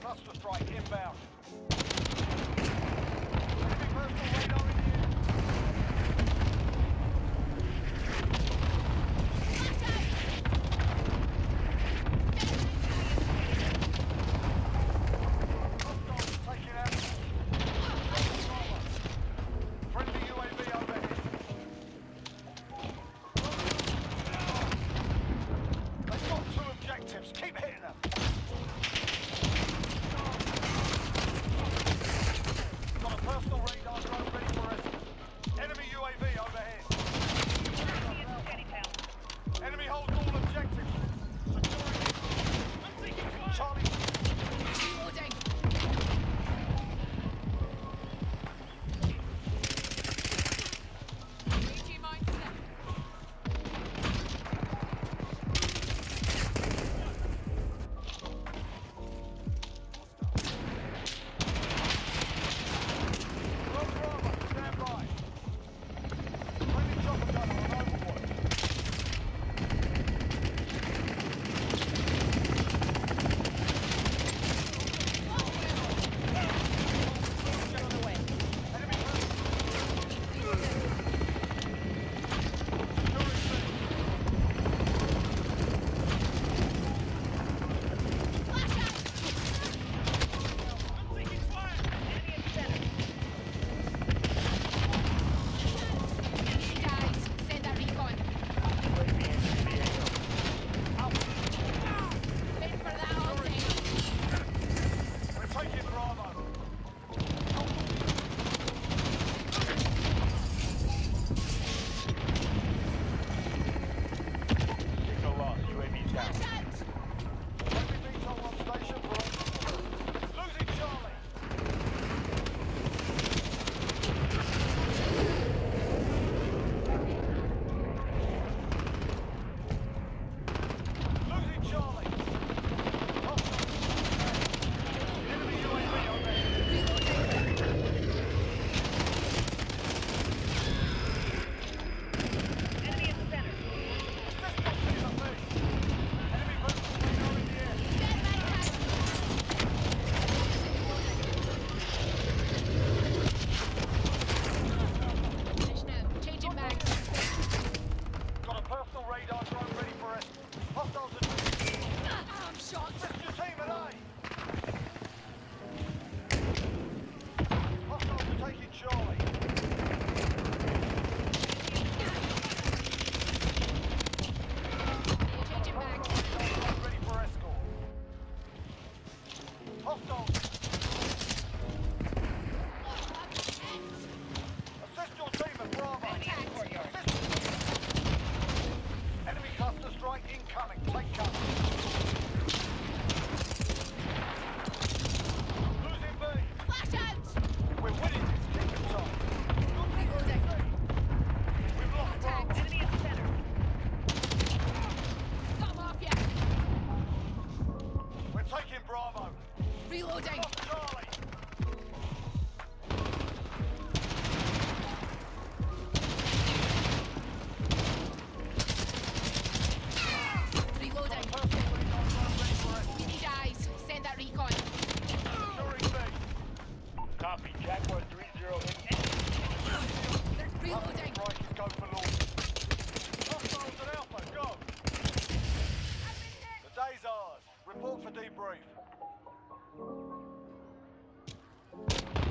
cluster strike inbound. Enemy personal radar in the air. Hostiles taking out. Friendly UAV overhead. They've got 2 objectives. Keep hitting them. Got a personal radar drone ready for escort. Enemy UAV overhead. Enemy holds all objectives. Securing. Charlie. Loading. AG mindset. Bravo, stand by. Friendly chopper gunner on overwatch. Enemy Guys, send that recon. Wait for that all day. We're taking Bravo. Signal lost. UAV's down. Enemy VTOL on station for losing Charlie. Losing Charlie. Enemy UAV overhead. Enemy at the center. Assist on team at me. Enemy personal radar in the air. Finish now. Changing mags. Got a personal radar drone ready for escort. Hostiles at I'm shot. Assist your team at A. Hostiles are taking Charlie. Changing mags. Radar ready for escort. Hostiles. Assist your team at Bravo. Assist. Enemy cluster strike incoming. Take cover. Losing B. Flash out. We're winning this. Keep it tight. Reloading. We've lost Bravo. Enemy at the center. Got him off ya. We're taking Bravo. Reloading. Lost Charlie. Reloading. Personal radar drone ready for escort. We need eyes. Send that recon. Securing B. Copy. Jaguar 30 in. Reloading. Strikers go for launch. Hostiles at Alpha, go! The day's ours. Report for debrief.